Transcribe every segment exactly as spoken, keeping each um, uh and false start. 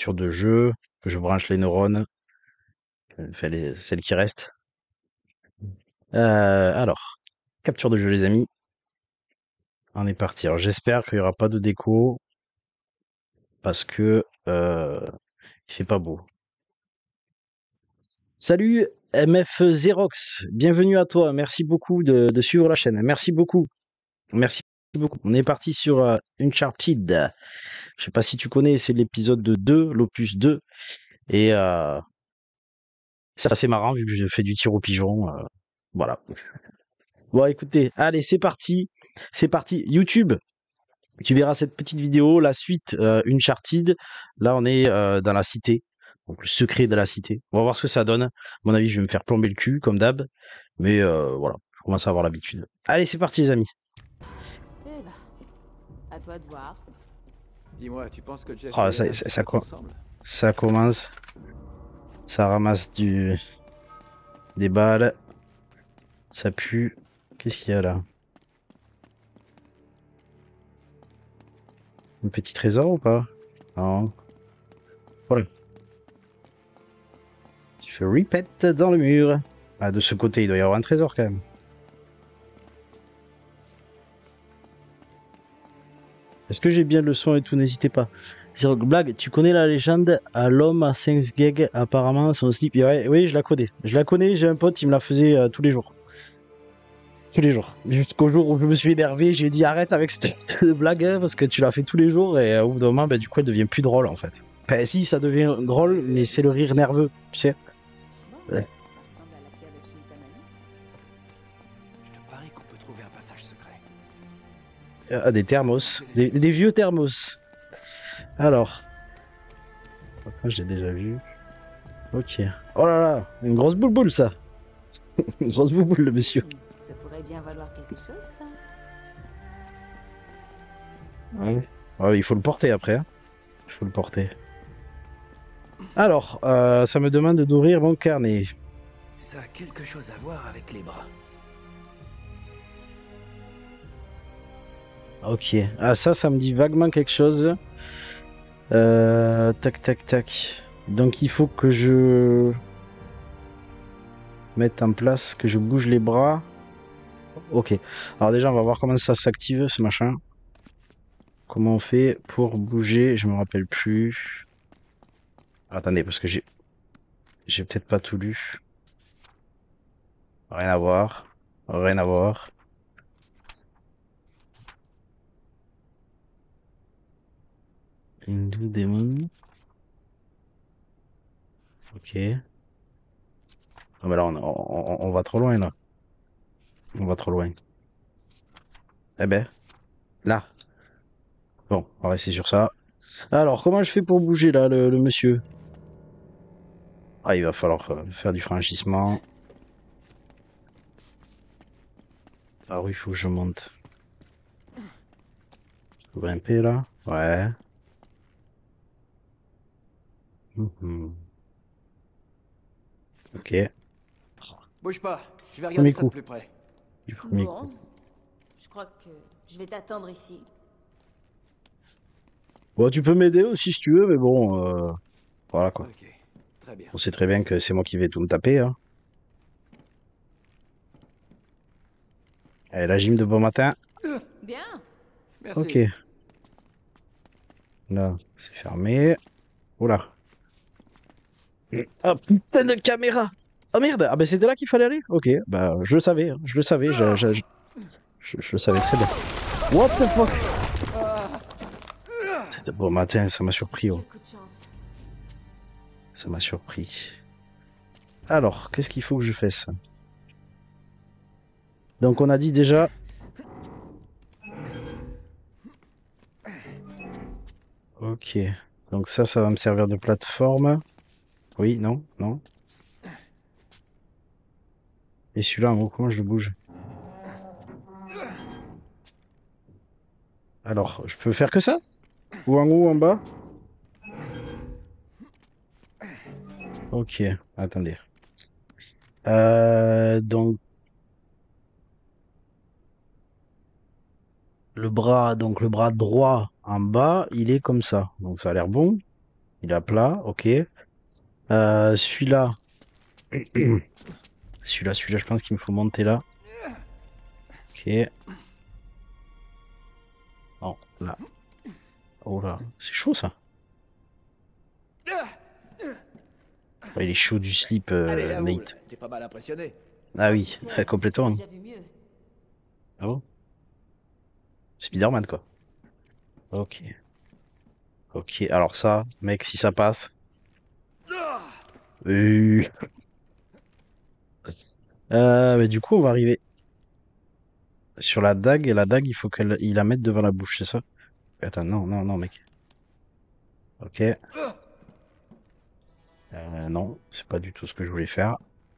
capture de jeu, que je branche les neurones, enfin les, celles qui restent. Euh, alors, capture de jeu les amis. On est parti. Alors j'espère qu'il n'y aura pas de déco parce que euh, il fait pas beau. Salut M F Xerox, bienvenue à toi. Merci beaucoup de, de suivre la chaîne. Merci beaucoup. Merci beaucoup. On est parti sur euh, Uncharted. Je sais pas si tu connais, c'est l'épisode deux, l'opus deux. Et euh, c'est assez marrant vu que j'ai fait du tir au pigeon. euh, voilà. Bon, écoutez, allez, c'est parti. C'est parti. YouTube, tu verras cette petite vidéo, la suite euh, Uncharted. Là, on est euh, dans la cité. Donc, le secret de la cité. On va voir ce que ça donne. À mon avis, je vais me faire plomber le cul, comme d'hab. Mais euh, voilà, je commence à avoir l'habitude. Allez, c'est parti, les amis. Eh ben, à toi de voir. Dis-moi, tu penses que Jeff Oh, et ça, Elena ça, se ça, foutent co- ensemble? ça commence. Ça ramasse du des balles. Ça pue. Qu'est-ce qu'il y a là? Un petit trésor ou pas? Non. Voilà. Tu fais repeat dans le mur. Ah, de ce côté, il doit y avoir un trésor quand même. Est-ce que j'ai bien le son et tout? N'hésitez pas. Zero blague, tu connais la légende à l'homme à cinq gigs apparemment son slip. Ouais, oui, je la connais. Je la connais, j'ai un pote, il me la faisait euh, tous les jours. Tous les jours. Jusqu'au jour où je me suis énervé, j'ai dit arrête avec cette blague hein, parce que tu la fais tous les jours et euh, au bout d'un moment, bah, du coup, elle devient plus drôle en fait. Enfin, si, ça devient drôle, mais c'est le rire nerveux, tu sais. Bon, Ouais. ça ressemble à la pierre de Shintamani. Je te parie qu'on peut trouver un passage secret. Ah, des thermos. Des, des vieux thermos. Alors. Après, j'ai déjà vu. Ok. Oh là là, une grosse boule boule ça. Une grosse boule boule le monsieur. Hmm, ça pourrait bien valoir quelque chose, ça. Ouais. Ouais, il faut le porter après. Hein. Il faut le porter. Alors, euh, ça me demande d'ouvrir mon carnet. Ça a quelque chose à voir avec les bras. Ok. Ah, ça, ça me dit vaguement quelque chose. Euh, tac, tac, tac. Donc, il faut que je mette en place, que je bouge les bras. Ok. Alors déjà, on va voir comment ça s'active, ce machin. Comment on fait pour bouger? Je me rappelle plus. Attendez, parce que j'ai j'ai peut-être pas tout lu. Rien à voir. Rien à voir. Hindu Demon. Ok. Non mais là, on, on- on va trop loin, là. On va trop loin. Eh ben, là. Bon, on va rester sur ça. Alors, comment je fais pour bouger, là, le, le monsieur? Ah, il va falloir euh, faire du franchissement. Ah oui, il faut que je monte. Je peux grimper, là? Ouais. Mhm. Ok. Bouge pas, je vais regarder Premier ça de coup. plus près. Du premier coup. Bon, je crois que je vais t'attendre ici. Bon, tu peux m'aider aussi si tu veux, mais bon, euh, voilà quoi. Ok, très bien. On sait très bien que c'est moi qui vais tout me taper. Hein. Allez, la gym de bon matin. Bien. Ok. Merci. Là, c'est fermé. Oula. Ah, putain de caméra! Oh merde! Ah ben c'était là qu'il fallait aller? Ok, bah je le savais, hein, je le savais, je, je, je, je- je le savais très bien. What the fuck? C'était bon matin, ça m'a surpris, oh. Quel coup de chance. Ça m'a surpris. Alors, qu'est-ce qu'il faut que je fasse? Donc on a dit déjà... Ok. Donc ça, ça va me servir de plateforme. Oui, non, non. Et celui-là, en gros, comment je le bouge? Alors, je peux faire que ça? Ou en haut ou en bas? Ok, attendez. Euh, donc, le bras, donc le bras droit en bas, il est comme ça. Donc ça a l'air bon. Il est à plat, ok. Euh, celui-là. Celui-là, celui-là, je pense qu'il me faut monter là. Ok. Bon, là. Oh là, c'est chaud ça. Ouais, il est chaud du slip, Allez, euh, avoue, Nate. t'es pas mal impressionné. Ah Oh, tu oui, sais, complètement. j'ai Hein. déjà vu mieux. Ah bon? Spider-Man, quoi. Ok. Ok, alors ça, mec, si ça passe. Euh, euh, mais du coup, on va arriver sur la dague. Et la dague, il faut qu'il la mette devant la bouche, c'est ça? Attends, non, non, non, mec. Ok. Euh, non, c'est pas du tout ce que je voulais faire.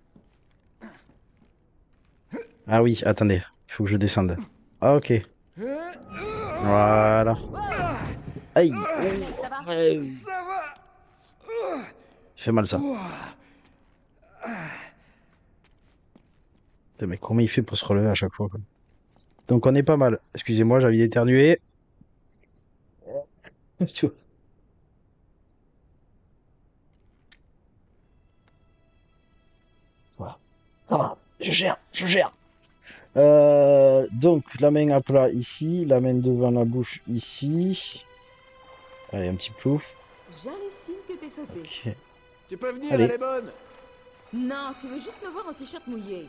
Ah oui, attendez, il faut que je descende. Ah ok, voilà. Wow! Aïe, Mec, ouh, ça va? ouais. Ça va. Ça fait mal ça. Putain, mais comment il fait pour se relever à chaque fois, quoi. Donc on est pas mal. Excusez-moi, j'ai envie d'éternuer. Tu vois. Voilà. Ça va, je gère, je gère. Euh, donc la main à plat ici, la main devant la bouche ici. Allez, un petit plouf. J'hallucine que t'aies sauté. Ok. Tu peux venir, elle Allez. est bonne. Non, tu veux juste me voir en t-shirt mouillé.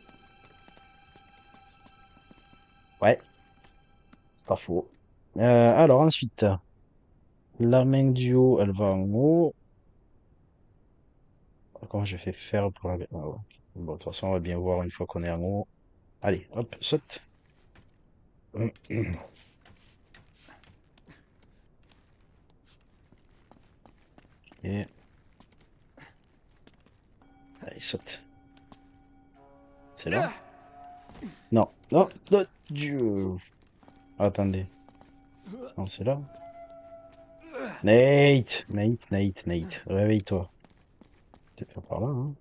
Ouais, pas faux. Euh, alors ensuite, la main du haut, elle va en haut. Comment j'ai fait faire pour la... Ah ouais. Bon, de toute façon, on va bien voir une fois qu'on est en haut. Allez, hop, saute. Et... Allez, saute. C'est là? Non, non, non, Dieu. Attendez. Non, c'est là. Nate, Nate, Nate, Nate, réveille-toi. Peut-être pas par là, hein.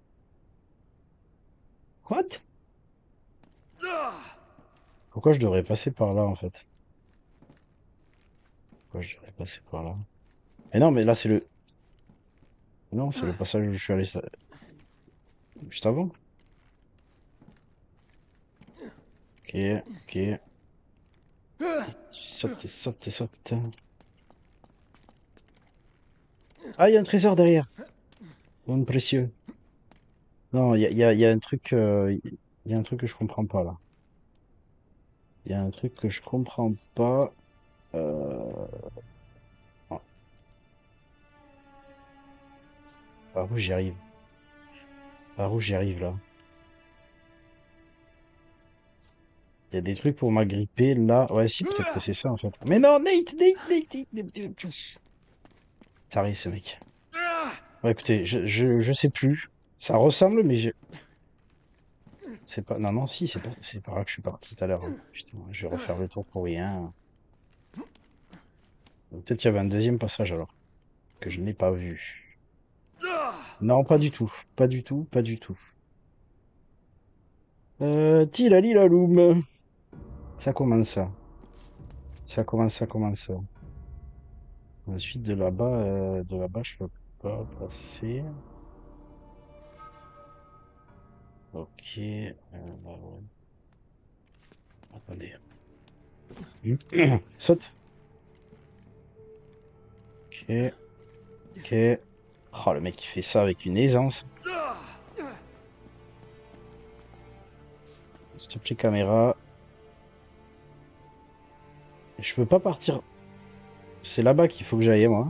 What? Pourquoi je devrais passer par là, en fait? Pourquoi je devrais passer par là? Mais non, mais là, c'est le... Non, c'est le passage où je suis allé ça- juste avant. Ok, ok. Et tu sautes, et sautes, et sautes. Ah, il y a un trésor derrière. Un précieux. Non, il y a, y a- y a un truc... euh, Il y a un truc que je comprends pas, là. Il y a un truc que je comprends pas. Euh... ah, Par où j'y arrive? Par où j'y arrive, là? Il y a des trucs pour m'agripper, là. Ouais, si, peut-être que c'est ça, en fait. Mais non, Nate, Nate, Nate, Nate, Nate. Taré, ce mec. Ouais, écoutez, je, je, je sais plus. Ça ressemble, mais je... C'est pas... Non, non, si, c'est pas... c'est par là que je suis parti tout à l'heure. Hein. Putain, je vais refaire le tour pour rien. Peut-être qu'il y avait un deuxième passage, alors, que je n'ai pas vu. Non, pas du tout. Pas du tout, pas du tout. Euh, Tilali la loum. Ça commence, ça. Ça commence, ça commence. Ensuite, de là-bas, euh, de là-bas, je peux pas passer. Ok. euh, bah ouais. Attendez. Saute. Ok. Ok. Oh, le mec, il fait ça avec une aisance. S'il te plaît, caméra. Je peux pas partir. C'est là-bas qu'il faut que j'aille, moi.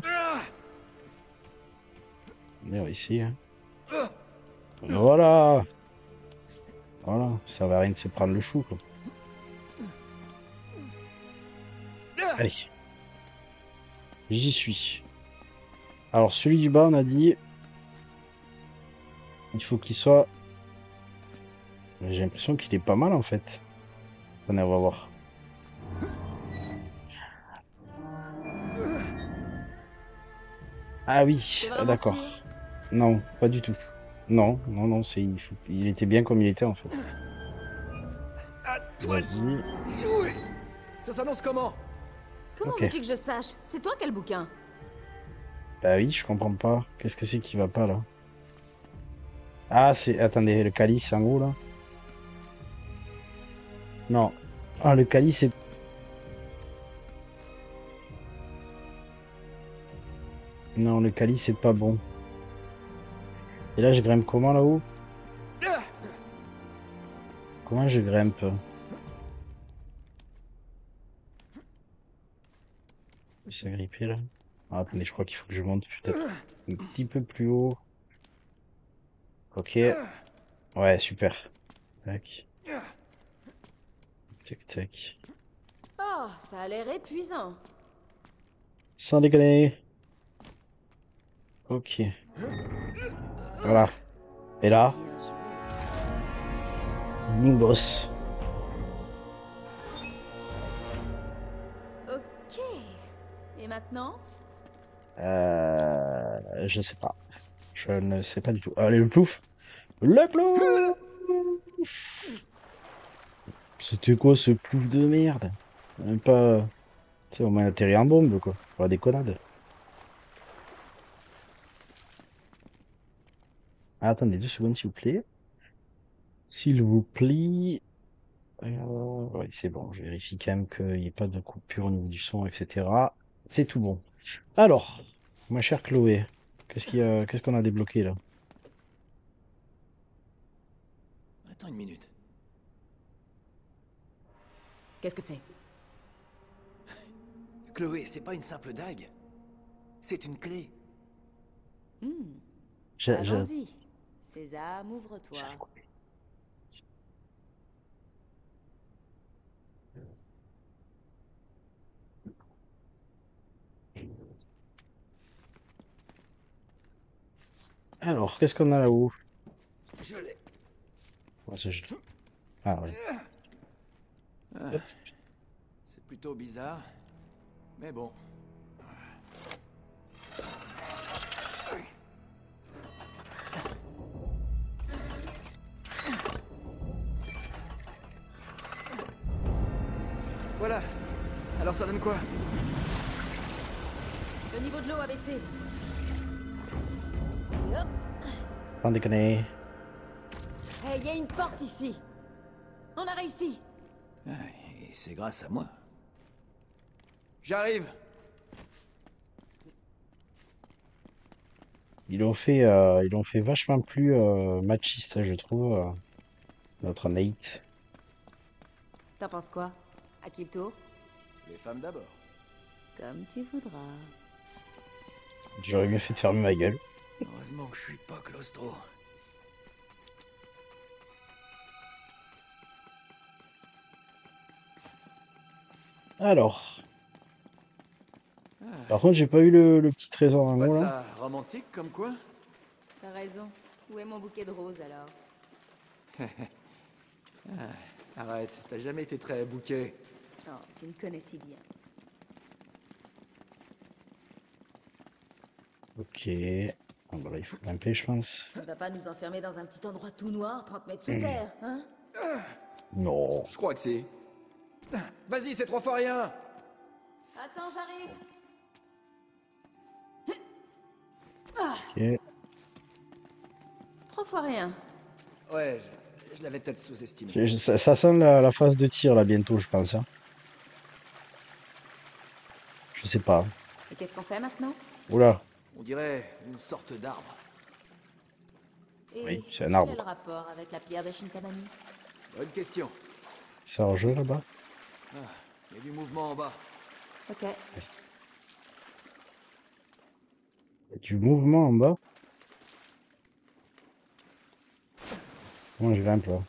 Merde, ici. Hein. Voilà. Voilà. Ça va rien de se prendre le chou, quoi. Allez. J'y suis. Alors, celui du bas, on a dit... Il faut qu'il soit... J'ai l'impression qu'il est pas mal, en fait. On va voir. Ah oui, C'est ah, vraiment d'accord. fini? Non, pas du tout. Non, non, non, c'est... Il, faut- il était bien comme il était, en fait. À toi de Vas-y. jouer. Ça s'annonce comment? Comment Ok. veux-tu que je sache? C'est toi qui as le bouquin. Bah oui, je comprends pas. Qu'est-ce que c'est qui va pas là? Ah, c'est. Attendez, le calice en haut là? Non. Ah, le calice est. Non, le calice c'est pas bon. Et là, je grimpe comment là-haut? Comment je grimpe? C'est grippé là. Ah, attendez, je crois qu'il faut que je monte peut-être un petit peu plus haut. Ok. Ouais, super. Tac. Tac, tac. Oh, ça a l'air épuisant. Sans déconner. Ok. Voilà. Et là, Bien joué. Big Boss. Ok. Et maintenant? Euh, je sais pas. Je ne sais pas du tout. Allez, le plouf. Le plouf. C'était quoi ce plouf de merde? Même pas. Tu sais, on m'a atterri en bombe, quoi. Pour la déconnade. Ah, attendez deux secondes, s'il vous plaît. S'il vous plaît. Euh, oui, c'est bon. Je vérifie quand même qu'il n'y ait pas de coupure au niveau du son, et cetera. C'est tout bon. Alors, ma chère Chloé, qu'est-ce qu'il y a, qu'est-ce qu'on a débloqué là? Attends une minute. Qu'est-ce que c'est? Chloé, c'est pas une simple dague. C'est une clé. Hmm. J'ai- j'ai- Allons-y. Sésame, ouvre-toi. Alors, qu'est-ce qu'on a là-haut? Je l'ai. Ouais, c'est juste- Ah, oui. Ah, c'est plutôt bizarre. Mais bon. Voilà. Alors ça donne quoi? Le niveau de l'eau a baissé. Et hop. Sans déconner. Hey, il y a une porte ici. On a réussi. Ah, et c'est grâce à moi. J'arrive. Ils l'ont fait, euh, ils l'ont fait vachement plus euh, machiste, je trouve, euh, notre Nate. T'en penses quoi? À qui le tour? Les femmes d'abord. Comme tu voudras. J'aurais mieux fait de fermer ma gueule. Heureusement que je suis pas claustro. Alors, Ah, par contre, j'ai pas eu le, le petit trésor en pas haut là. ça romantique comme quoi? T'as raison. Où est mon bouquet de roses alors? Arrête, t'as jamais été très bouquet. Oh, tu me connais si bien. Ok. Ah, bah là, il faut grimper, je pense. Tu ne vas pas nous enfermer dans un petit endroit tout noir, trente mètres sous terre, hein? Non. Je crois que c'est. Vas-y, c'est trois fois rien. Attends, j'arrive. Ok. Trois fois rien. Ouais, je, je l'avais peut-être sous-estimé. Je- je- Ça, ça sent la, la phase de tir là bientôt, je pense. Hein. Je sais pas. Et qu'est-ce qu'on fait maintenant? Oula. On dirait une sorte d'arbre. Et Oui, c'est un quel arbre. est le rapport avec la pierre de Shintamani? Bonne question. C'est en jeu là-bas? Ah, il y a du mouvement en bas. Ok. Il y a du mouvement en bas. Comment je grimpe là?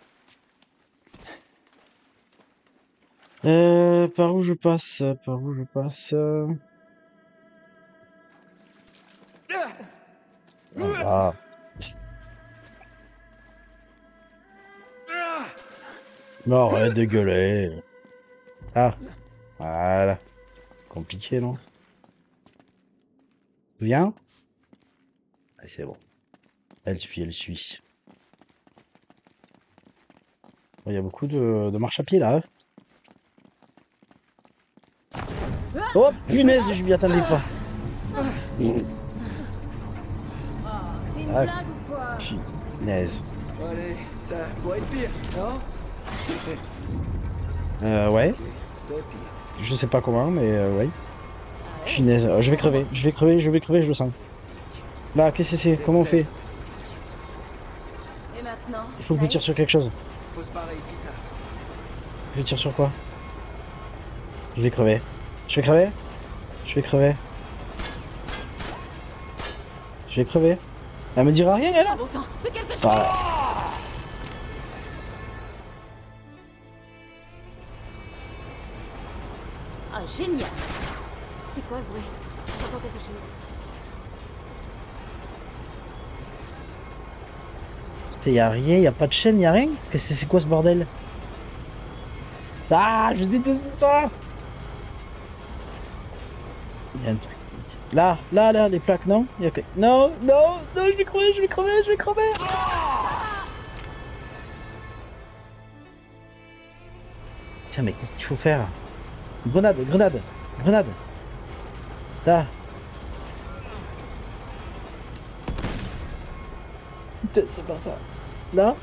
Euh, par où je passe? Par où je passe? Voilà. Mais arrête de gueuler. Ah, voilà. Compliqué, non? Viens. Allez, c'est bon. Elle suit, elle suit. Il y a beaucoup de, de marche à pied là. Hein. Oh, punaise, je m'y attendais pas. C'est une Ah. blague ou quoi? Naze. Allez, ça pourrait être pire, non? Euh, ouais. Ok, c'est pire. Je sais pas comment, mais euh, ouais. Ah Je ouais? suis naze. Euh, Je vais crever. Je vais crever, je vais crever, je le sens. Là, qu'est-ce que c'est? Comment on fait? Déteste les pics. Et maintenant? Il faut que je Naïf? tire sur quelque chose. Faut se barrer, fais ça. Je tire sur quoi? Je vais crever. Je vais crever? Je vais crever. Je vais crever. Elle me dira rien, elle? Ah bon sang, fais quelque chose! Ah. Ah, génial! C'est quoi ce bruit? J'entends quelque chose. Putain, y a rien, y a pas de chaîne, y a rien? Qu'est-ce que c'est quoi ce bordel? Ah, je déteste ça! Y a un truc. Là, là, là, les plaques, non? Y a que... Non, non, non, je vais crever, je vais crever, je vais crever! Tiens, mais qu'est-ce qu'il faut faire? Grenade, grenade, grenade! Là! Putain, c'est pas ça! Là?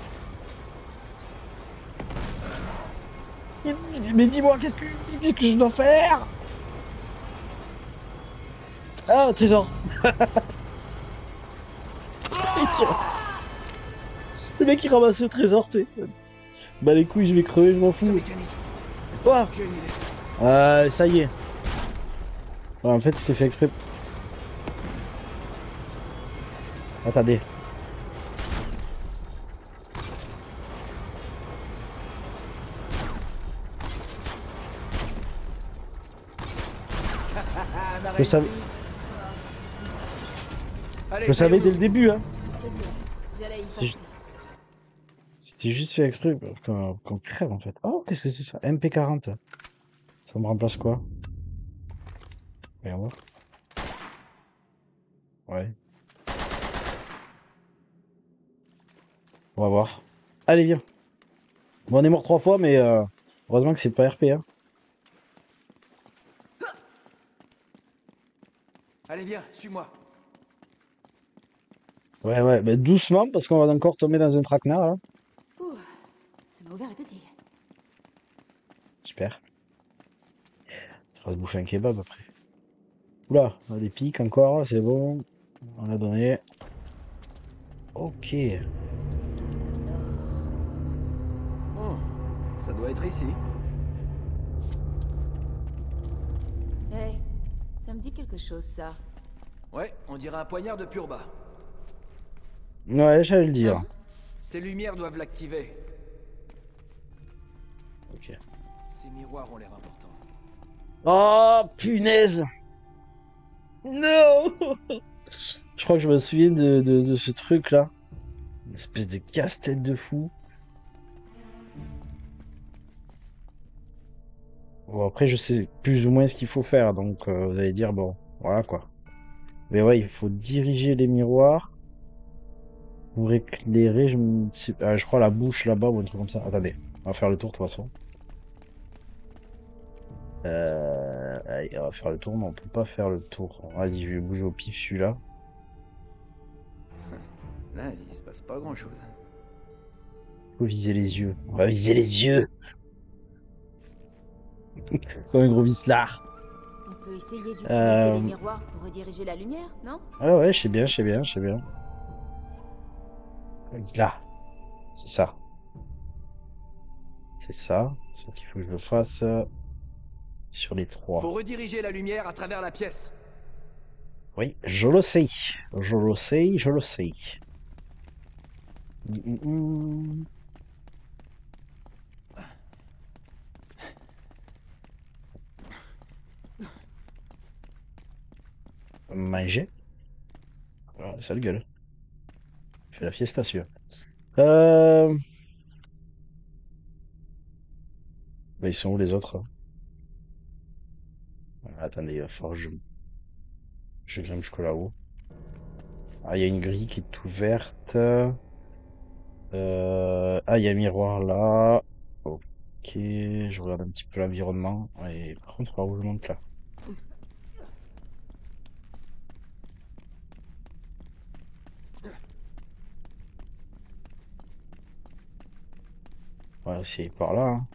Mais, mais dis-moi, qu'est-ce que, qu'est-ce que je dois faire? Ah, un trésor! Le mec qui ramasse le trésor, tu sais. Bah les couilles, je vais crever, je m'en Ce fous. mécanisme, Quoi? j'ai une idée. Euh, ça y est. Ouais, en fait, c'était fait exprès. Attendez. Ah, on a Je réussi. savais, Allez, je le savais dès taillons-nous. le début, hein. J'ai cru que j'allais y C'est passer. ju- C'était juste fait exprès pour qu'on qu'on crève, en fait. Oh, qu'est-ce que c'est ça? M P quarante. Ça me remplace quoi? Voyons voir. Ouais. On va voir. Allez, viens. Bon, on est mort trois fois, mais euh, heureusement que c'est pas R P, hein. Allez, viens, suis-moi. Ouais, ouais, mais doucement, parce qu'on va encore tomber dans un traquenard, là. Ouh, ça m'a ouvert l'appétit. Super. On va se bouffer un kebab après. Oula, on a des pics encore, c'est bon. On a donné. Ok. Oh, ça doit être ici. Hey, ça me dit quelque chose, ça. Ouais, on dirait un poignard de pur bas. Ouais, j'allais le dire. Hein? Ces lumières doivent l'activer. Ok. Ces miroirs ont l'air importants. Oh, punaise! Non! Je crois que je me souviens de, de, de ce truc-là. Une espèce de casse-tête de fou. Bon, après, je sais plus ou moins ce qu'il faut faire, donc euh, vous allez dire, bon, voilà quoi. Mais ouais, il faut diriger les miroirs pour éclairer, je, me... sais- ah, je crois, la bouche là-bas ou un truc comme ça. Attendez, on va faire le tour de toute façon. Euh... Allez, on va faire le tour, mais on peut pas faire le tour. Vas-y, je vais bouger au pif celui-là. Là, il se passe pas grand-chose. Faut viser les yeux. On va viser les yeux! Comme un gros vislard. On peut essayer d'utiliser Euh, les miroirs pour rediriger la lumière, non? Ah ouais, je sais bien, je sais bien, je sais bien. Là, c'est ça. C'est ça. Sauf qu'il faut que je le fasse euh, sur les trois. Faut rediriger la lumière à travers la pièce. Oui, je le sais. Je le sais, je le sais. Hum, hum, hum. Manger. Ah, sale gueule. Fais la fiesta, celui-là. Euh... Bah, ils sont où les autres? Ah, attendez, il va falloir que je... je grimpe jusqu'à là-haut. Ah, il y a une grille qui est ouverte. Euh... Ah, il y a un miroir là. Ok, je regarde un petit peu l'environnement. Et par contre, par où je monte là? Ouais, c'est par là. Hein.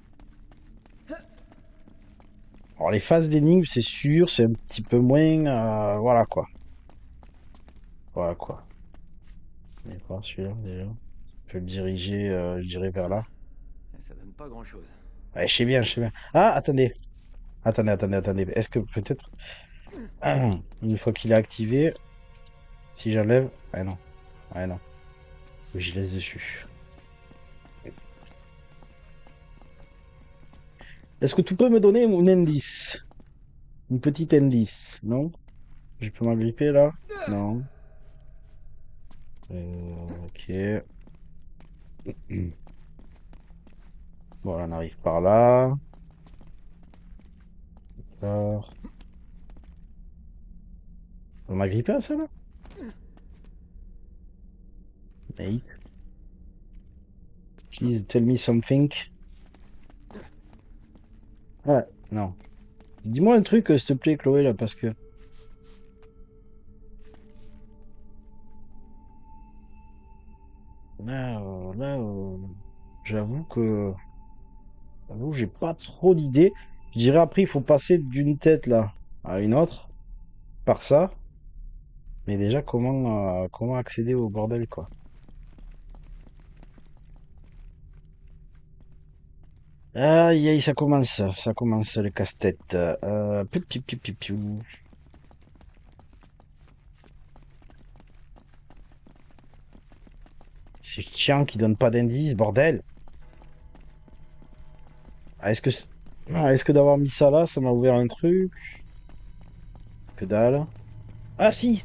Alors, les phases d'énigmes, c'est sûr, c'est un petit peu moins. euh, voilà quoi. Voilà quoi. Il est pas celui-là déjà. Je vais le diriger, euh, je dirais vers là. Ça donne pas grand-chose. Ouais, je sais bien, je sais bien. Ah, attendez. Attendez, attendez, attendez. Est-ce que peut-être. Une fois qu'il est activé, si j'enlève. Ah non. Ah non. Faut que j'y laisse dessus. Est-ce que tu peux me donner un indice? Une petite indice, non? Je peux m'agripper là? Non. Euh, ok. Bon, on arrive par là. Alors. On m'a grippé à ça là? Mate. Please tell me something. Ouais, non. Dis-moi un truc, euh, s'il te plaît, Chloé, là, parce que. Là, euh, là, euh, j'avoue que. J'avoue, j'ai pas trop d'idées. Je dirais après, il faut passer d'une tête là à une autre. Par ça. Mais déjà, comment, euh, comment accéder au bordel, quoi? Aïe, aïe, ça commence, ça commence le casse-tête. Euh, piou, piou, piou, piou, piou. C'est chiant qui donne pas d'indice, bordel. Ah, est-ce que, c- ah, est-ce que d'avoir mis ça là, ça m'a ouvert un truc? Que dalle. Ah si!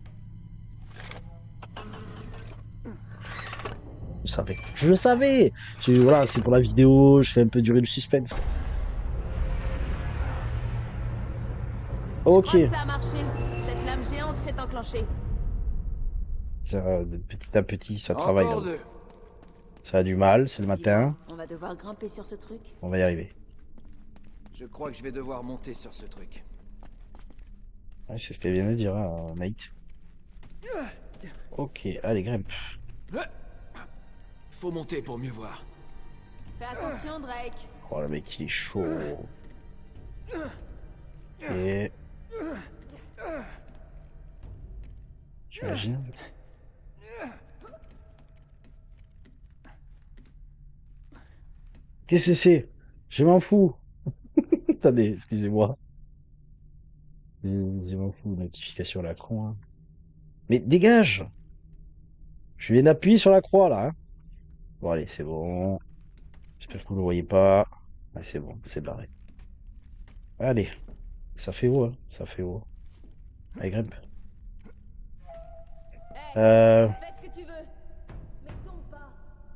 Je savais. Je le savais! Je- voilà, c'est pour la vidéo, je fais un peu durer le suspense. Je Ok. crois que ça a marché. Cette lame géante s'est enclenchée. Ça, de petit à petit, ça travaille Encore là-bas. deux. Ça a du mal, c'est le Dis-moi, matin. on va devoir grimper sur ce truc. On va y arriver. Je crois que je vais devoir monter sur ce truc. Ouais, c'est ce qu'elle vient de dire, hein, Nate. Ok, allez, grimpe. Faut monter pour mieux voir. Fais attention, Drake. Oh, le mec, il est chaud. Et... J'imagine. Qu'est-ce que c'est? Je m'en fous. Attendez, excusez-moi. Je je m'en fous, notification à la con. Hein. Mais dégage! Je viens d'appuyer sur la croix, là. Hein. Bon, allez, c'est bon. J'espère que vous ne le voyez pas. Ah, c'est bon, c'est barré. Allez, ça fait haut, hein. Ça fait haut. Allez, grimpe. Hey, Euh, fais ce que tu veux. Mais tombe pas.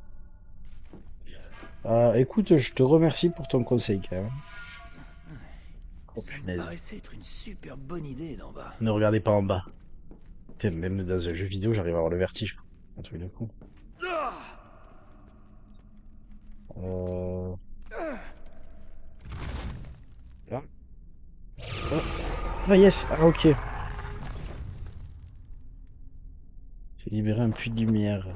euh, écoute, je te remercie pour ton conseil, quand même. Oh, Ça me punaise. paraissait être une super bonne idée d'en bas. Ne regardez pas en bas. Putain, même dans un jeu vidéo, j'arrive à avoir le vertige. Un truc de con. Euh... Là. Oh. Ah, yes! Ah, ok. J'ai libéré un puits de lumière.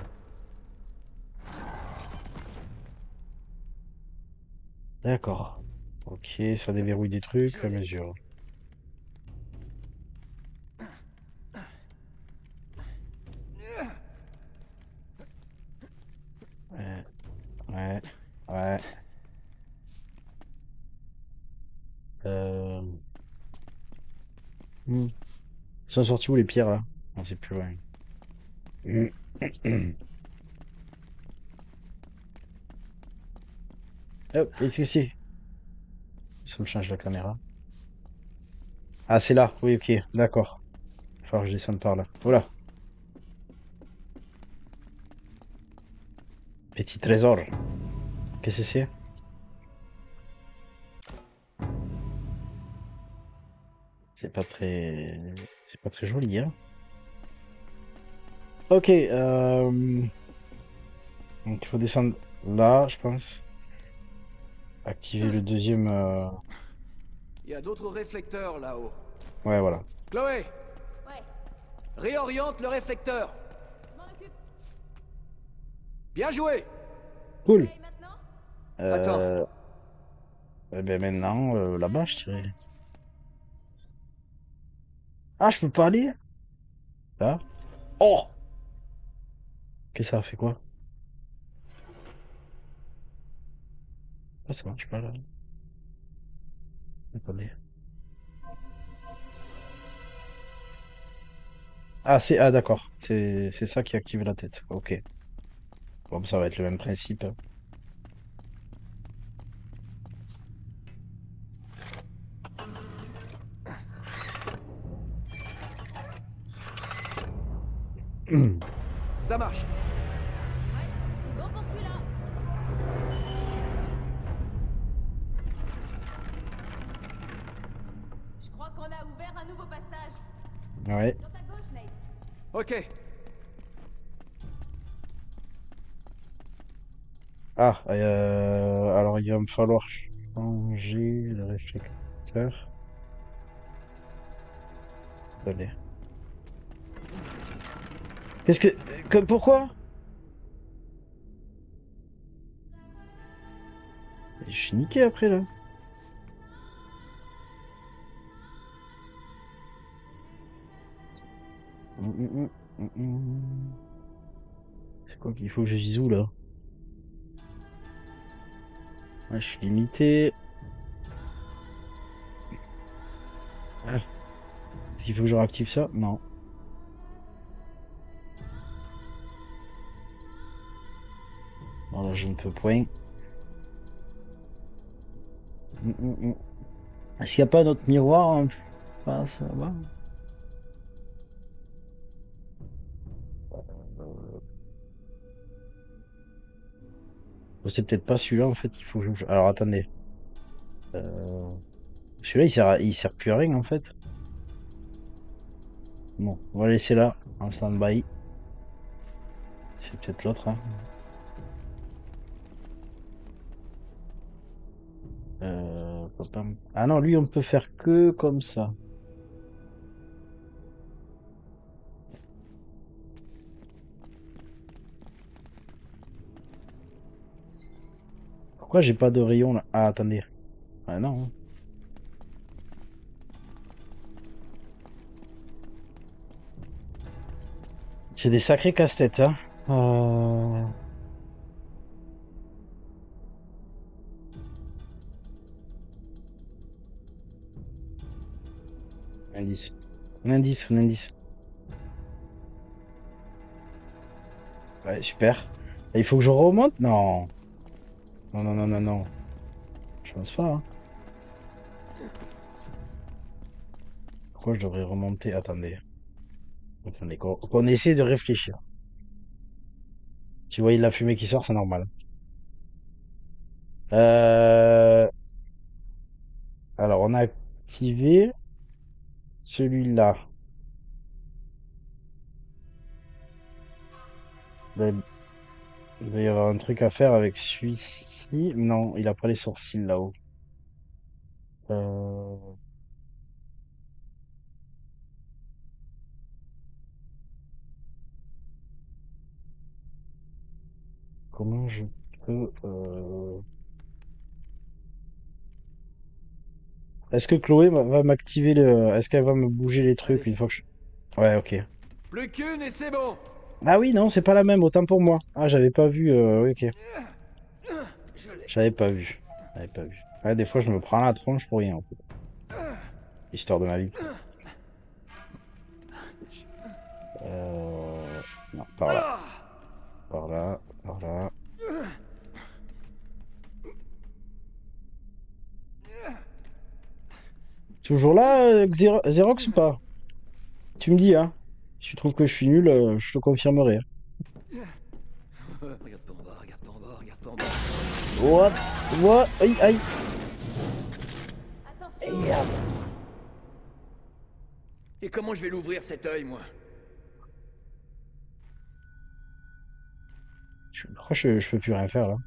D'accord. Ok, ça déverrouille des trucs à mesure. Ouais, ouais, ouais. Euh... hmm. Ils sont sortis où les pierres là? Non, c'est plus loin. Hop, qu'est-ce que c'est? Ça me change la caméra. Ah, c'est là. Oui, ok, d'accord. Il va falloir que je descende par là. Voilà. Petit trésor. Qu'est-ce que c'est? C'est pas très... C'est pas très joli, hein? Ok, euh... donc il faut descendre là, je pense. Activer le deuxième... euh, Il y a d'autres réflecteurs là-haut. Ouais, voilà. Chloé, Ouais. réoriente le réflecteur. Bien joué. Cool. Et maintenant? Attends. Euh... eh ben maintenant, euh, là-bas, je dirais. Ah, je peux pas aller? Là? Oh! Qu'est-ce que ça a fait quoi? Ah, ça marche pas là. Attendez. Ah, c'est. Ah, d'accord. C'est c'est ça qui active la tête. Ok. Bon, ça va être le même principe. Ça marche. Ouais, c'est bon pour celui-là. Je crois qu'on a ouvert un nouveau passage. Ouais. Sur ta gauche, Nate. Ok. Ah, euh, alors il va me falloir changer le réflecteur. Attendez. Qu'est-ce que... que- Pourquoi? Je suis niqué après là. Hum, hum, hum, hum, hum. C'est quoi qu'il faut que je vise où là? Ouais, je suis limité. Ah. Est-ce qu'il faut que je réactive ça? Non. Bon, là, je ne peux point. Hum, hum, hum. Est-ce qu'il n'y a pas notre miroir en face là-bas? Euh, C'est peut-être pas celui-là en fait. Il faut que je... Alors attendez. Euh, Celui-là il sert, à- il sert plus à rien en fait. Bon, on va laisser là en stand-by. C'est peut-être l'autre, hein. Euh, pam. Ah non, lui, on peut faire que comme ça. Pourquoi j'ai pas de rayon là? Ah, attendez. Ah non, hein. C'est des sacrés casse-têtes, hein. Euh... Indice. Un indice, un indice. Ouais, super. Et il faut que je remonte? Non. Non, non, non, non, non. Je pense pas, hein. Pourquoi je devrais remonter? Attendez. Attendez, qu'on qu'on essaie de réfléchir. Si vous voyez de la fumée qui sort, c'est normal. Euh... Alors, on a activé celui-là. Ben, il va y avoir un truc à faire avec celui-ci. Non, il a pas les sourcils là-haut. Euh, Comment je peux... euh, Est-ce que Chloé va, va m'activer le... Est-ce qu'elle va me bouger les trucs Allez. une fois que je... Ouais, ok. Plus qu'une et c'est bon. Ah oui, non, c'est pas la même, autant pour moi. Ah, j'avais pas vu... euh, oui, ok. Je l'ai. J'avais pas vu. J'avais pas vu. Ouais, des fois, je me prends la tronche pour rien, en fait. Histoire de ma vie. Euh... Non, par là. Ah. Par là, par là. Toujours là, euh, Xero- Xerox ou pas? Tu me dis, hein. Si tu trouves que je suis nul, euh, je te confirmerai. Euh, Regarde pas en bas, regarde pas en bas, regarde pas en bas. What? What? Aïe, aïe. Attention. Et comment je vais l'ouvrir cet œil, moi? Je, pourquoi je, je peux plus rien faire là?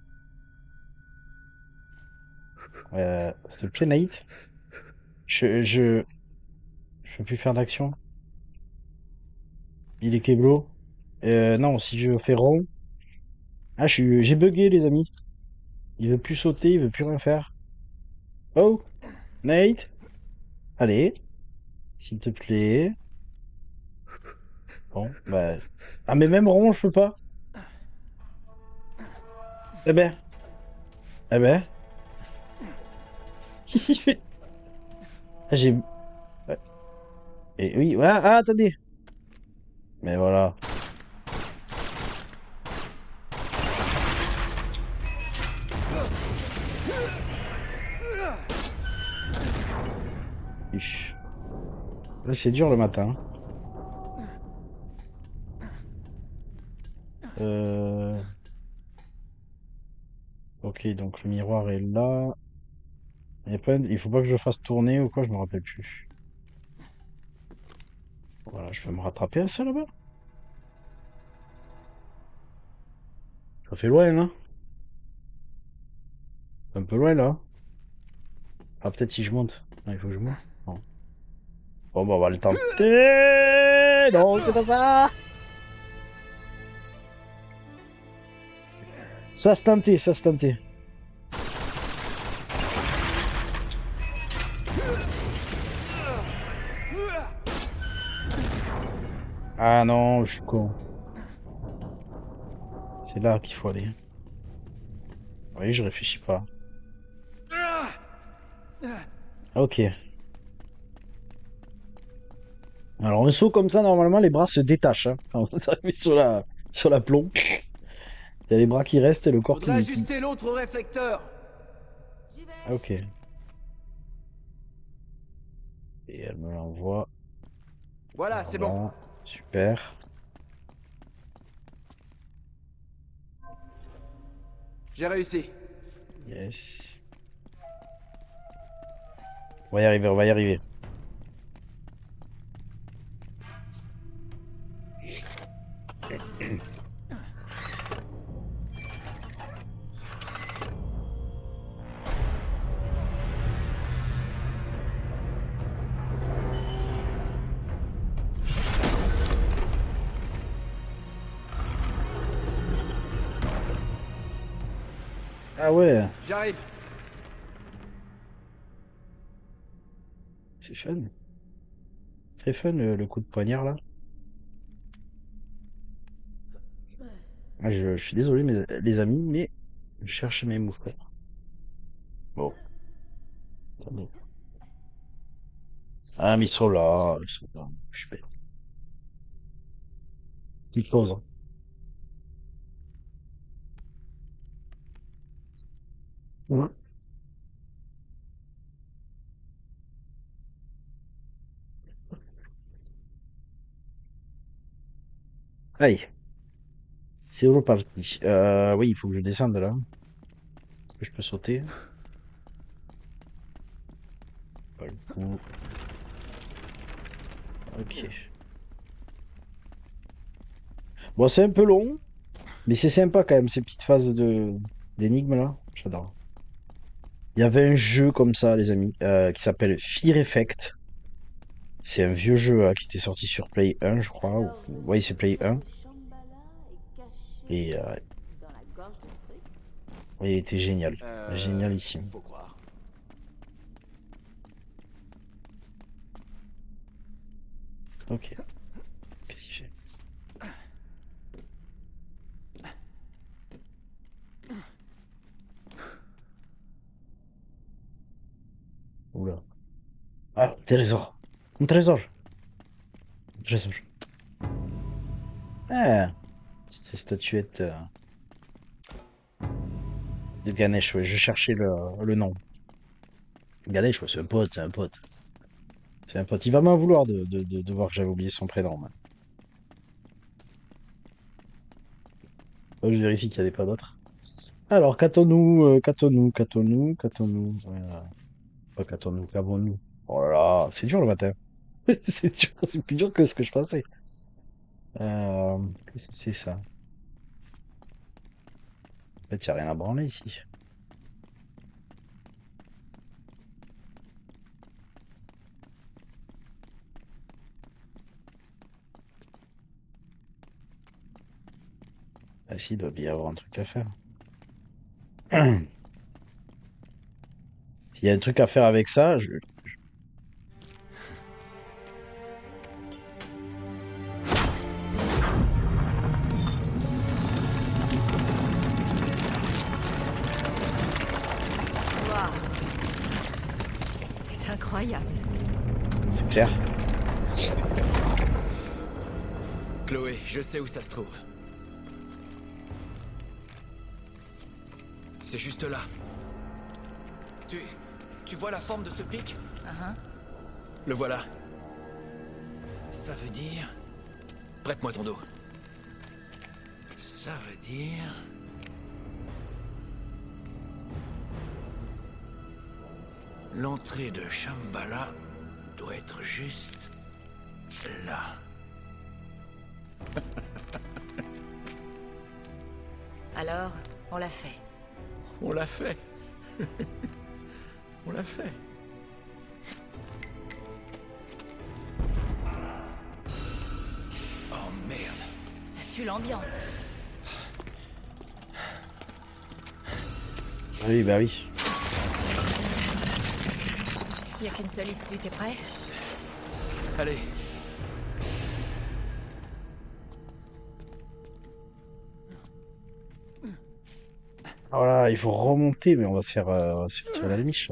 Euh, s'il te plaît, Naït. Je, je, je peux plus faire d'action. Il est Keblo. Euh, non, si je fais rond. Ah, je suis... j'ai bugué, les amis. Il veut plus sauter, il veut plus rien faire. Oh, Nate. Allez, s'il te plaît. Bon, bah... Ah, mais même rond, je peux pas. Eh ben, eh ben. Qu'est-ce qu'il fait? Ah, j'ai... ouais. Et oui, ouais, ah, attendez. Mais voilà. Uf. Là, c'est dur le matin. Euh... Ok, donc le miroir est là. Il y a pas... Il faut pas que je fasse tourner ou quoi, je me rappelle plus. Voilà, je peux me rattraper à ça là-bas. Ça fait loin, là. Un peu loin, là. Ah, peut-être si je monte. Ah, il faut que je monte. Non. Bon, bah, on va le tenter. Non, c'est pas ça. Ça se tentait, ça se tentait. Ah non, je suis con. C'est là qu'il faut aller. Oui, je réfléchis pas. Ok. Alors, un saut comme ça, normalement, les bras se détachent, hein. Quand vous arrivez sur la, sur la plombe, il y a les bras qui restent et le corps Faudrait qui... qui... ajuster l'autre réflecteur. J'y vais. Ah, ok. Et elle me l'envoie Voilà, par c'est bon. là. Super. J'ai réussi. Yes. On va y arriver, on va y arriver. Ah ouais, J'arrive. c'est fun. C'est très fun le, le coup de poignard là. Ah, je, je suis désolé mes, les amis, mais je cherche mes moves frère. Bon, attendez. Ah mais ils sont là, ils sont là. Super. Petite pause, hein. Ouais. Allez, c'est reparti. Euh, oui, il faut que je descende là. Est-ce que je peux sauter? Pas le coup. Ok. Bon, c'est un peu long, mais c'est sympa quand même, ces petites phases de d'énigmes là. J'adore. Il y avait un jeu comme ça, les amis, euh, qui s'appelle Fear Effect. C'est un vieux jeu hein, qui était sorti sur Play un, je crois. Ou... Alors, je Oui, vois c'est que Play un. ce Shambhala est caché Et euh, dans la gorge d'un truc. ouais, il était génial. Euh... Génialissime. Faut croire. Ok. Qu'est-ce qu'il fait? Oula. Ah, trésor. Un trésor. Trésor. Ah, cette statuette euh, de Ganesh, ouais. Je cherchais le, le nom. Ganesh, ouais, c'est un pote, c'est un pote. C'est un pote. Il va m'en vouloir de, de, de, de voir que j'avais oublié son prénom. Man. Faut que je vérifie qu'il n'y en ait pas d'autres. Alors, qu'attons-nous, euh, qu'attons-nous, qu'attons-nous, qu'attons-nous. Voilà. Pas qu'attons-nous, qu'avons-nous. Oh là là, c'est dur le matin. C'est dur, c'est plus dur que ce que je pensais. Euh, qu'est-ce que c'est ça? En fait, il n'y a rien à branler ici. Ah si, il doit bien y avoir un truc à faire. S'il y a un truc à faire avec ça, je... Waouh. C'est incroyable. c'est clair. Chloé, je sais où ça se trouve. C'est juste là. Tu... Tu vois la forme de ce pic? Uh-huh. Le voilà. Ça veut dire... Prête-moi ton dos. Ça veut dire... L'entrée de Shambhala doit être juste... là. Alors, on l'a fait. On l'a fait. On l'a fait. Oh merde. Ça tue l'ambiance. Oui, bah oui. Y a qu'une seule issue, t'es prêt? Allez. Voilà, il faut remonter, mais on va se faire, euh, on va se faire tirer la miche.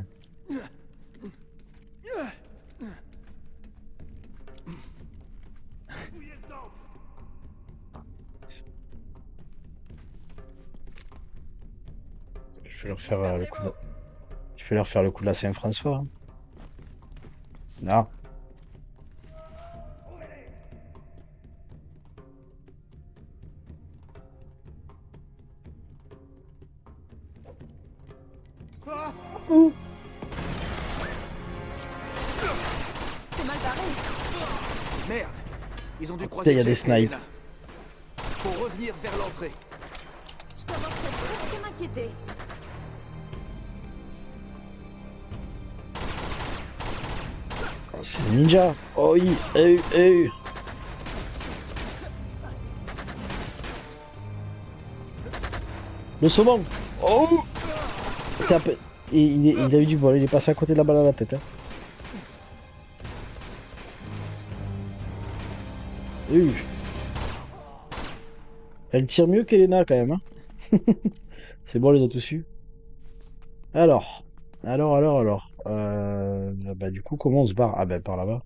Je vais leur faire euh, le coup de... Je vais leur faire le coup de la Saint-François. Hein. Non. C'est mal barré. Merde. Ils ont dû Putain, croiser il y a des Jeff et snipes. Elena. Faut revenir vers l'entrée. Je commence à presque m'inquiéter. Oh, c'est le ninja. Oh oui, eh, eh. Le saumon. Oh. Tape. Et il, est- il a eu du bol, il est passé à côté de la balle à la tête. Hein. Oui. Elle tire mieux qu'Elena quand même. Hein. C'est bon, on les a tous eu. Alors, alors, alors, alors. Euh, bah du coup, comment on se barre? Ah ben par là-bas.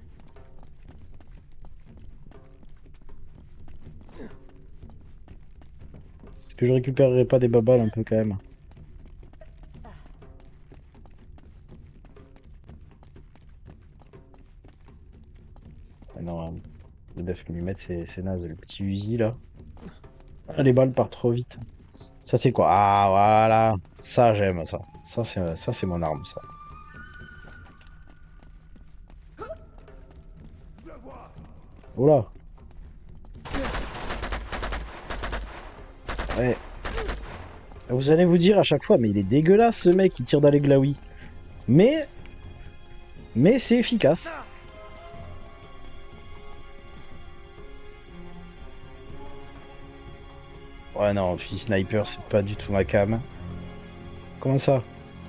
Est-ce que je récupérerai pas des babales un peu quand même? Ah non, hein, le neuf millimètres c'est c'est naze, le petit Uzi là. Ah, les balles partent trop vite. Ça c'est quoi? Ah voilà, ça j'aime ça. Ça c'est ça c'est mon arme ça. Oula. Ouais. Vous allez vous dire à chaque fois, mais il est dégueulasse ce mec qui tire dans les glaouis. Mais, mais c'est efficace. Ouais non, puis sniper c'est pas du tout ma cam. Comment ça?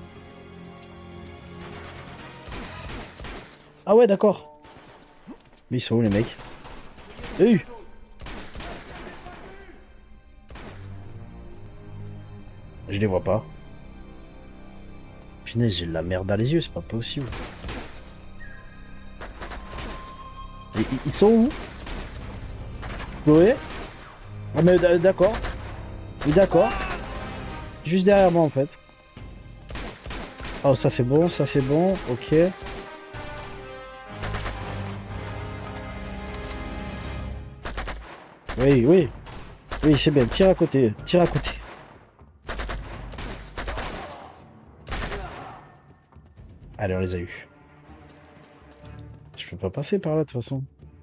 Ah ouais d'accord. Mais ils sont où les mecs? Euh Je les vois pas. Punaise, j'ai de la merde dans les yeux, c'est pas possible. Et, ils- ils sont où? Chloé? Ah mais d- d'accord. Oui d'accord. Juste derrière moi en fait. Oh ça c'est bon, ça c'est bon, ok. Oui, oui. Oui, c'est bien, tire à côté, tire à côté. Allez, on les a eu. Je peux pas passer par là de toute façon.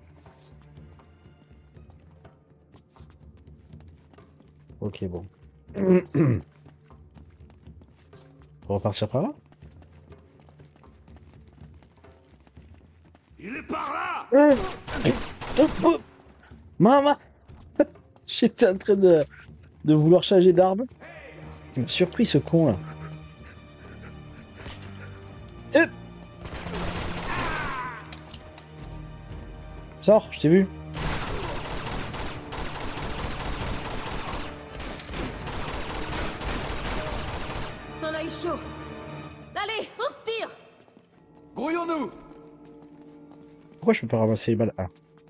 Ok, bon. On va repartir par là? Il est par là. Oh, oh, Maman! J'étais en train de, de vouloir changer d'arme. Il m'a surpris ce con là. Euh Sors, je t'ai vu. On a eu chaud. Allez, on se tire. Grouillons-nous. Pourquoi je peux pas ramasser les balles? Ah.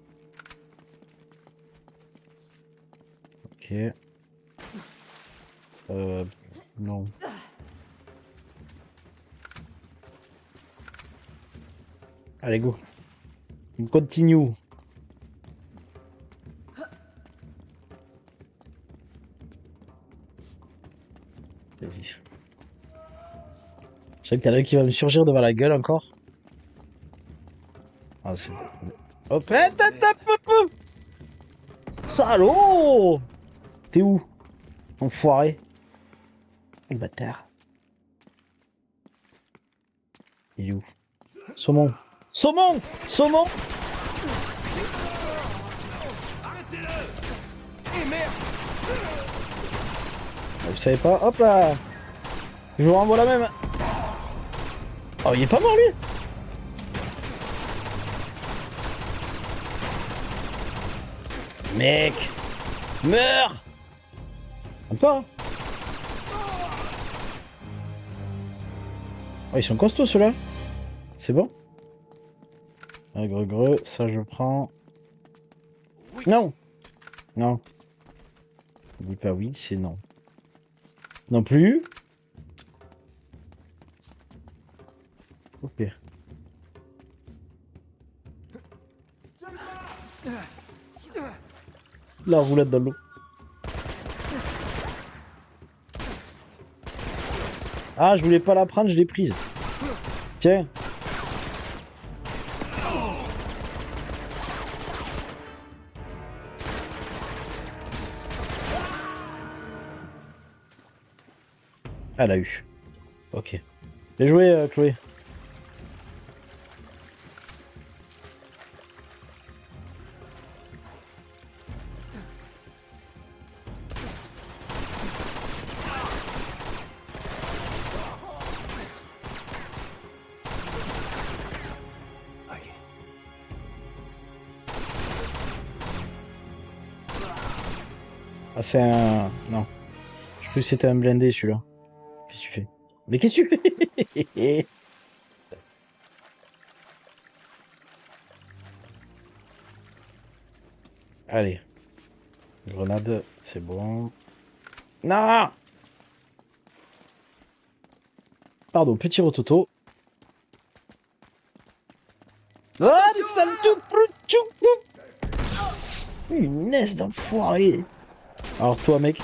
Ok. Euh... Non. Allez, go. On continue. Vas-y. Je sais qu'il y en a un qui va me surgir devant la gueule encore. Ah, c'est bon. Hop, hop, hop, hop, hop. Salaud! T'es où? Enfoiré. Le bâtard. Il est où? Saumon. Saumon! Saumon! Eh merde. Vous savez pas? Hop là! Je vous renvoie la même. Oh, il est pas mort lui! Mec! Meurs! Encore? Hein. Oh, ils sont costauds ceux-là. C'est bon? Ah, greu greu, ça je prends. Non! Non. Dis pas oui, c'est non. Non plus. Ok. La roulette dans l'eau. Ah, je voulais pas la prendre, je l'ai prise. Tiens. Elle a eu. Ok. Bien joué, euh, Chloé. Ok. Ah, c'est un... Non. Je crois que c'était un blindé, celui-là. Qu'est-ce que tu fais? Mais qu'est-ce que tu fais? Allez. Grenade, c'est bon. Non! Pardon, petit rototo. Oh, une naisse d'enfoiré. Alors toi, mec.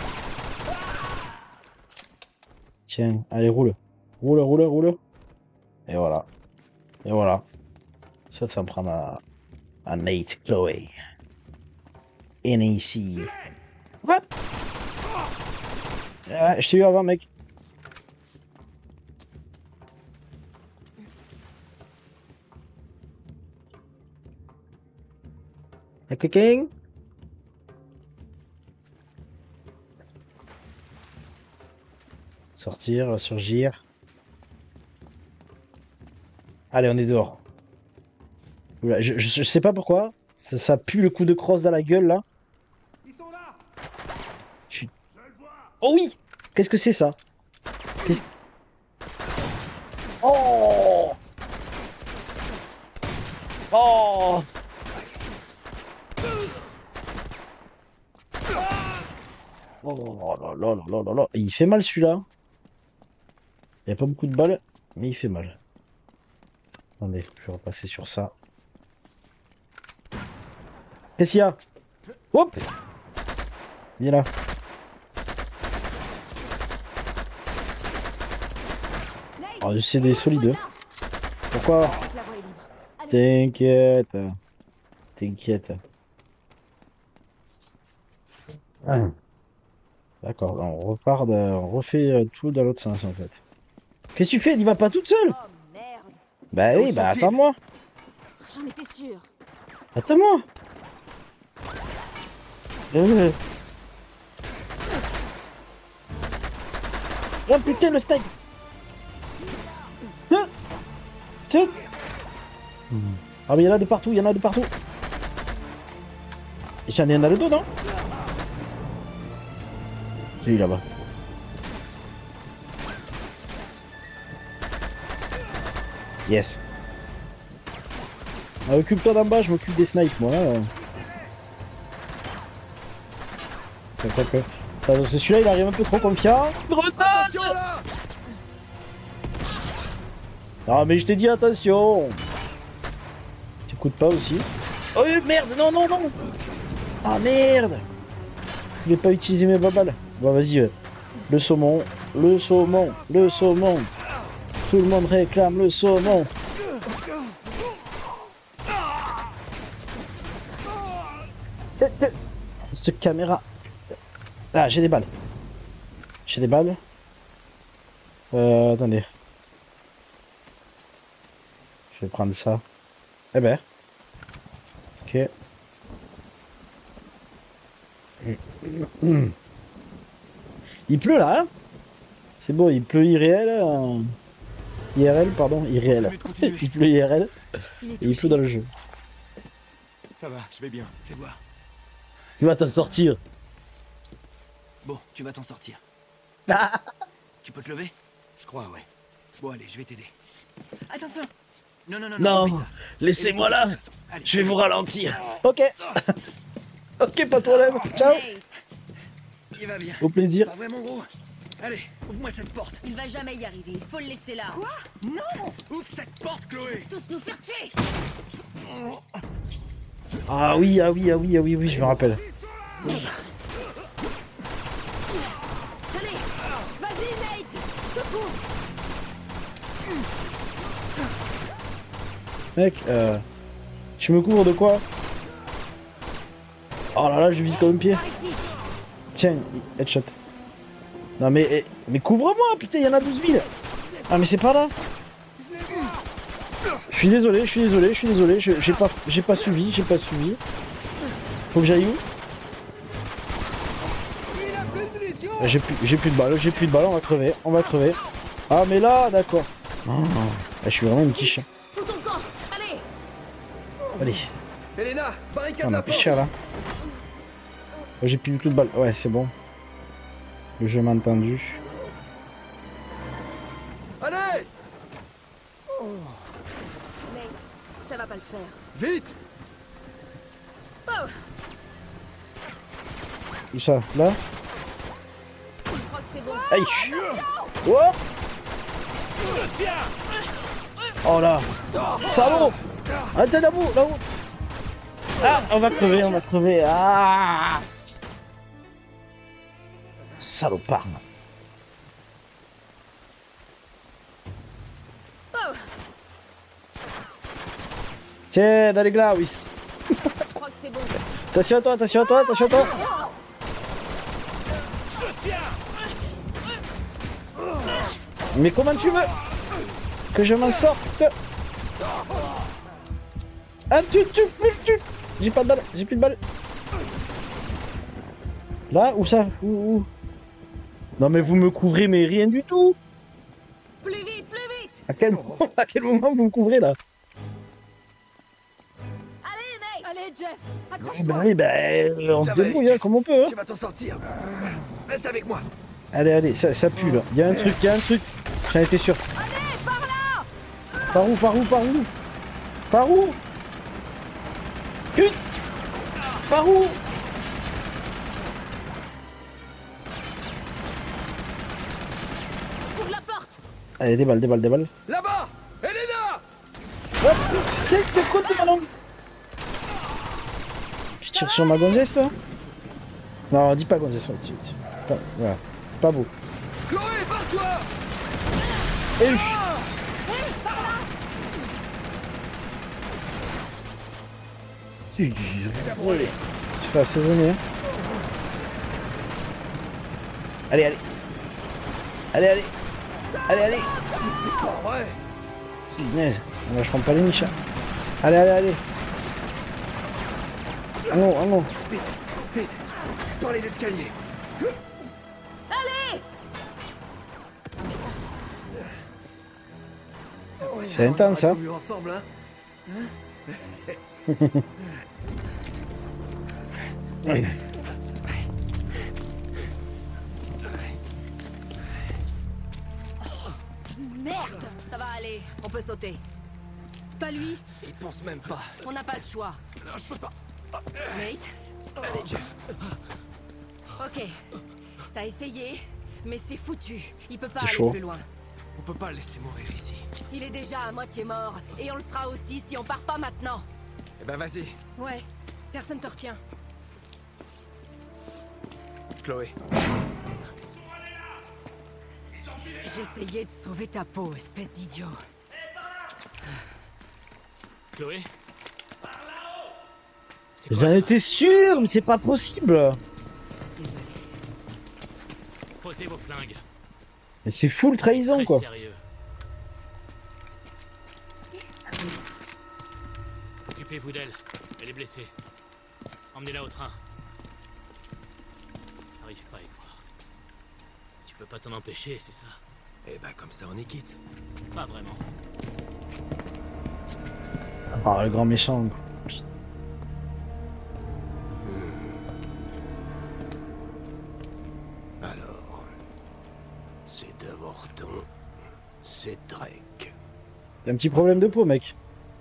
Tiens, allez, roule. Roule, roule, roule. Et voilà. Et voilà. Ça, ça me prend à, à Nate, Chloé. N A C. What? Ouais, je t'ai eu avant, mec. La coquin. Sortir, surgir. Allez, on est dehors. Oula, je, je, je sais pas pourquoi. Ça, ça pue le coup de crosse dans la gueule, là. Ils sont là. Tu... Oh oui! Qu'est-ce que c'est, ça? Qu'est-ce... Oh! Oh! Oh là là là là là là. Il fait mal, celui-là. Il n'y a pas beaucoup de balles, mais il fait mal. Attendez, je vais repasser sur ça. Qu'est-ce qu'il y a? Hop! Viens là. Oh, c'est des solides. Pourquoi? La voie est libre. Allez, T'inquiète. T'inquiète. Ah. D'accord, on repart, de... on refait euh, tout dans l'autre sens en fait. Qu'est-ce que tu fais? Il va pas toute seule? oh merde. Bah Où oui, bah sont-ils? attends-moi. J'en étais sûr. Attends-moi. Euh, Oh putain, le steak. Ah, tiens. Ah mais il y en a de partout, il y en a de partout. Il y en a le dos, non? C'est lui là-bas. Yes. Ah, occupe-toi d'en bas, je m'occupe des snipes, moi. Hein. C'est celui-là, il arrive un peu trop confiant. Attention là! Ah, mais je t'ai dit attention. T'écoutes pas aussi. Oh merde, non, non, non. Ah merde. Je voulais pas utiliser mes babales. Bon, vas-y. Euh, le saumon, le saumon, le saumon. Tout le monde réclame le saumon. Cette caméra. Ah, j'ai des balles. J'ai des balles. Euh, attendez. Je vais prendre ça. Eh ben. Ok. Il pleut là, hein? C'est beau, il pleut irréel. Euh... I R L, pardon, irréel. Il pleut I R L. Il est Et il touché. pleut dans le jeu. Ça va, je vais bien. Fais voir. Tu vas t'en sortir. Bon, tu vas t'en sortir. Tu peux te lever? Je crois, ouais. Bon, allez, je vais t'aider. Attention! Non, non, non, Non, oublie ça. laissez-moi Évite de là. toute façon. Allez. Je vais vous ralentir. Ok. Ok, pas de problème. Ciao. Nate, Il va bien. Au plaisir. Pas vraiment gros. Allez, ouvre-moi cette porte. il va jamais y arriver. Il faut le laisser là. Quoi? Non! Ouvre cette porte, Chloé! Tous nous faire tuer. Ah oui, ah oui, ah oui, ah oui, oui, je me rappelle. Allez, vas-y Nate, je te couvre. Mec, euh... tu me couvres de quoi? Oh là là, je vise comme un pied. Par ici. Tiens, headshot. Non mais, eh, mais couvre-moi, putain, il y en a douze mille. Ah mais c'est pas là. Je suis désolé, je suis désolé, je suis désolé, je- j'ai pas, j'ai pas suivi, j'ai pas suivi. Faut que j'aille où? Euh, J'ai plus, j'ai plus de balles, j'ai plus de balles, on va crever, on va crever. Ah mais là, d'accord. Ah, je suis vraiment une quiche. Fous ton camp. Allez. Allez, Elena, barricade on la a plus porte! cher là. Oh, j'ai plus du tout de balles, ouais c'est bon. Le jeu m'a entendu. Allez! Nate, ça va pas le faire. Vite! Oh, Où ça? Là? je crois que c'est bon. Aïe! Oh! Oh là! Salaud! Attends là-haut, là-haut! Ah! On va crever, on va crever! Ah! Salopard! Oh, Tiens, dans les glaouis! je crois que c'est bon. Attention à toi, attention à toi, attention à toi! Mais comment tu veux que je m'en sorte? Ah, tu, tu, tu, tu. J'ai pas de balles, j'ai plus de balles. Là, où ça? Où, où? Non mais vous me couvrez, mais rien du tout. Plus vite, plus vite. À quel moment, à quel moment vous me couvrez là? Allez Nate. Allez Jeff, Eh accroche-toi. ben oui, ben on Ça se va débrouille aller, hein, comme on peut. Hein. Tu vas t'en sortir. Reste avec moi. Allez, allez, ça, ça pue là. Y'a un truc, y'a un truc. J'en étais sûr. Allez, par là. Par où, par où, par où? Par où? Putain! Par où? Ouvre la porte. Allez, des balles, des balles, des balles. Là-bas! Elena! Hop! Tiens, de quoi de ballon? Tu tires sur ma gonzesse là? Non, dis pas gonzesse. Tu, tu, pas, voilà. Pas beau. Chloé, barre-toi! Et... Si, oui. Se fait assaisonner. Hein. Allez, allez. Allez, allez. Allez, allez. C'est pas vrai! Punaise, on lâcheront pas les niches. Hein. Allez, allez, allez. En haut, en haut. Vite, vite! Par les escaliers! Allez. C'est intense, ça. Ensemble, hein. Oui. Merde! Ça va aller, on peut sauter. Pas lui, Il pense même pas. on n'a pas le choix. Non, je peux pas. Nate? Allez, Jeff. Ok. T'as essayé, mais c'est foutu. Il peut pas C'est aller chaud. plus loin. On peut pas le laisser mourir ici. Il est déjà à moitié mort, et on le sera aussi si on part pas maintenant. Eh ben, vas-y, Ouais, personne te retient. Chloé. J'essayais de sauver ta peau, espèce d'idiot. Chloé? C'est J'en ça étais sûr, mais c'est pas possible. Désolé. Posez vos flingues. Mais c'est full trahison, Très quoi. sérieux. Occupez-vous d'elle. Elle est blessée. Emmenez-la au train. J'arrive pas à y croire. Tu peux pas t'en empêcher, c'est ça? Eh ben, comme ça, on est quitte. Pas vraiment. Ah, le grand méchant. Alors, c'est Davorton, c'est Drake. T'as un petit problème de peau, mec.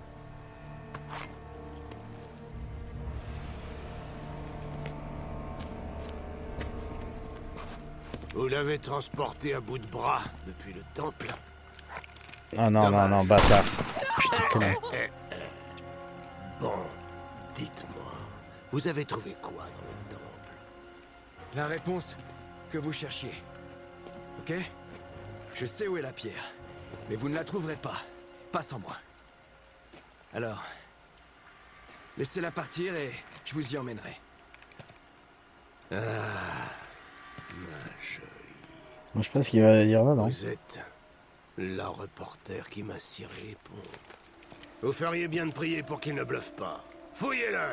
Vous l'avez transporté à bout de bras depuis le temple. Ah non, non, Dommage. non, bâtard. Putain, comment... Bon, dites-moi, vous avez trouvé quoi dans le temple? La réponse que vous cherchiez. Ok? Je sais où est la pierre. Mais vous ne la trouverez pas. Pas sans moi. Alors... laissez-la partir et je vous y emmènerai. Ah, ma jolie. Moi, je pense qu'il va dire non, non. Vous êtes la reporter qui m'a ciré les pompes. Vous feriez bien de prier pour qu'il ne bluffe pas. Fouillez-le!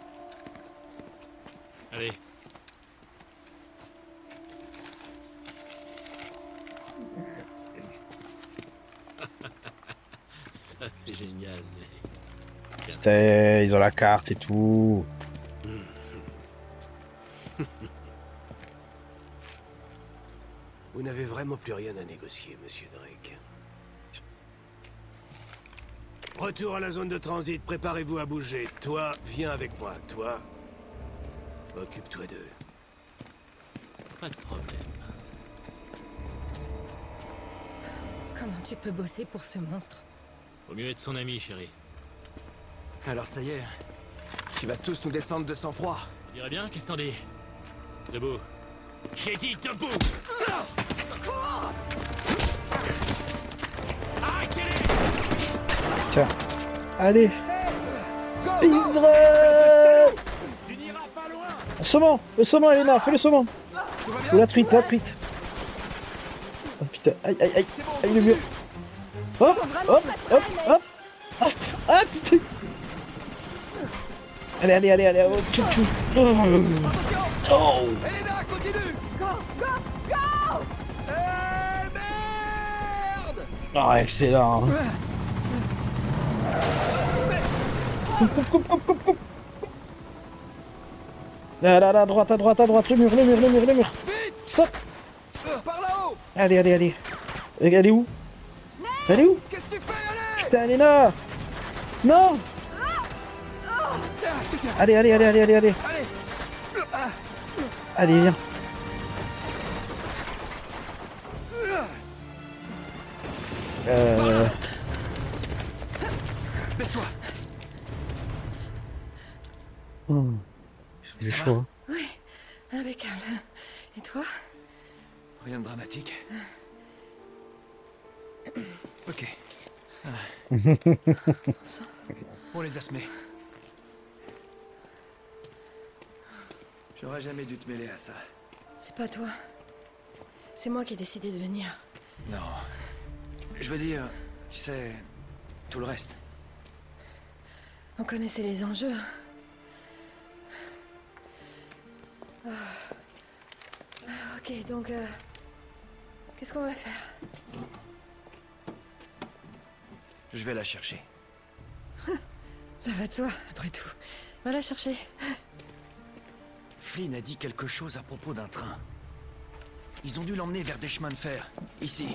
Allez. Ça, c'est génial, mec. C'était... Ils ont la carte et tout. Vous n'avez vraiment plus rien à négocier, monsieur Drake. Retour à la zone de transit, préparez-vous à bouger. Toi, viens avec moi. Toi, occupe-toi d'eux. Pas de problème. Comment tu peux bosser pour ce monstre? Vaut mieux être son ami, chérie. Alors ça y est. Tu vas tous nous descendre de sang-froid. Tu dirais bien, qu'est-ce que t'en dis? Debout. J'ai dit debout! Arrêtez-les! Tiens. Allez. Speedrun. Tu n'iras pas loin! Le saumon. Le saumon, Elena. Fais le saumon. Ou la truite, la truite. Oh putain. Aïe, aïe, aïe. Aïe, le mur. Hop, hop, hop, hop. Ah, ah, putain. Allez, allez, allez, allez. Oh, tchou, tchou. Oh. Oh. Elena, continue! Go, go, go! Eh merde! Oh, excellent. Coupe, coupe, coupe, coupe, coupe, coupe. Là, là, là, à droite, à droite, à droite. Le mur, le mur, le mur, le mur. Saute. Par là-haut! Allez, allez, allez. Elle est où? Elle est où? Qu'est-ce que tu fais? Allez! Putain, Elena. Non. Allez, allez, allez, allez, allez, allez. Allez, viens. Euh... Baisse-toi! Oh. J'ai Ça chaud. hein. Oui, impeccable. Et toi? Rien de dramatique. Ok. On les a semés. J'aurais jamais dû te mêler à ça. C'est pas toi. C'est moi qui ai décidé de venir. Non. Je veux dire, tu sais, tout le reste. On connaissait les enjeux. Ah. Ah, ok, donc... euh, qu'est-ce qu'on va faire? Je vais la chercher. Ça va de soi, après tout. Va la chercher. Flynn a dit quelque chose à propos d'un train. Ils ont dû l'emmener vers des chemins de fer, ici.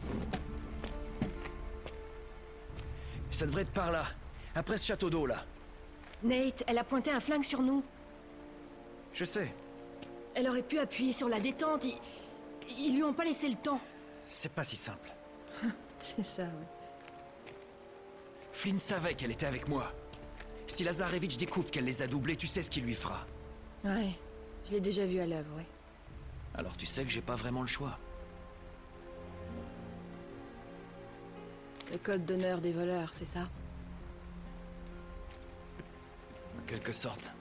Ça devrait être par là, après ce château d'eau, là. Nate, elle a pointé un flingue sur nous. Je sais, Elle aurait pu appuyer sur la détente. Ils, ils lui ont pas laissé le temps. c'est pas si simple. C'est ça, ouais. Flynn savait qu'elle était avec moi. Si Lazarevitch découvre qu'elle les a doublés, tu sais ce qu'il lui fera. Ouais, je l'ai déjà vu à l'œuvre, ouais. Alors tu sais que j'ai pas vraiment le choix. Le code d'honneur des voleurs, c'est ça? En quelque sorte.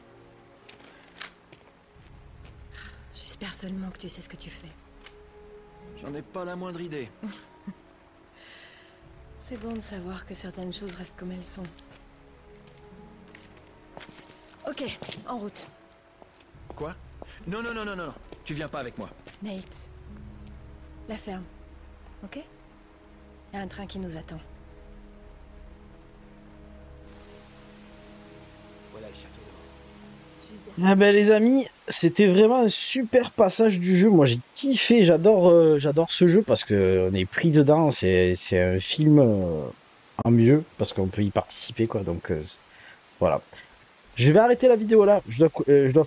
J'espère seulement que tu sais ce que tu fais. J'en ai pas la moindre idée. C'est bon de savoir que certaines choses restent comme elles sont. Ok, en route. Quoi? Non, non, non, non, non, non. Tu viens pas avec moi. Nate, la ferme, ok? Il y a un train qui nous attend. Voilà le château d'eau. Ah ben les amis, c'était vraiment un super passage du jeu. Moi j'ai kiffé, j'adore euh, j'adore ce jeu parce que on est pris dedans. C'est c'est un film euh, en mieux parce qu'on peut y participer quoi. Donc euh, voilà. Je vais arrêter la vidéo là. Je dois, cou- euh, je dois